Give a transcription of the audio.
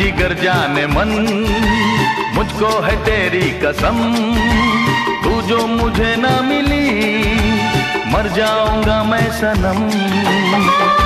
जिगर जाने मन, मुझको है तेरी कसम, तू जो मुझे ना मिली मर जाऊंगा मैं सनम।